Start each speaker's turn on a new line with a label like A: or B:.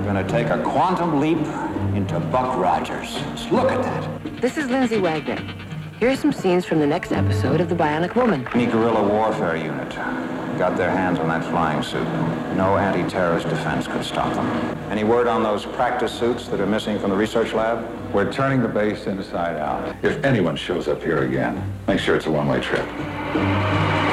A: We're going to take a quantum leap into Buck Rogers. Just look at that.
B: This is Lindsay Wagner. Here are some scenes from the next episode of The Bionic Woman.
A: Any guerrilla warfare unit got their hands on that flying suit. No anti-terrorist defense could stop them. Any word on those practice suits that are missing from the research lab?
C: We're turning the base inside out. If anyone shows up here again, make sure it's a one-way trip.